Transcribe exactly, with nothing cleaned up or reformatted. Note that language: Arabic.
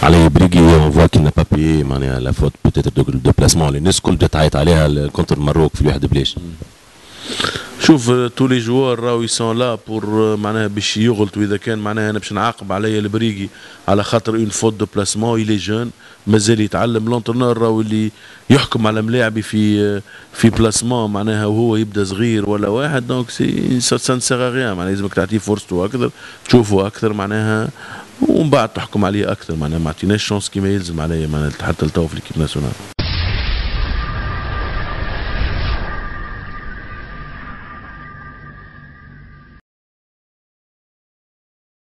علي بريغي اون فوا كي نا با بيي معناها لا فوت بوتيتر دو ديبلاسمون الناس الكل بدات تعيط عليها كونتر المروك في الواحد بلاش. شوف تو لي جوار راهو يسون لا بور معناها باش يغلطوا، اذا كان معناها انا باش نعاقب عليا البريقي على خاطر اون فوت دو بلاسمون يلي جون مازال يتعلم. لونترونور راهو اللي يحكم على ملاعبي في في بلاسمون معناها وهو يبدا صغير ولا واحد، دونك سي سان سيغ ريان معناها لازمك تعطيه فرصته اكثر، تشوفه اكثر معناها ومن بعد تحكم عليه اكثر. معناها ما عطيناش شونس كيما يلزم عليا معناها حتى لتو في ليكيب ناسيونال.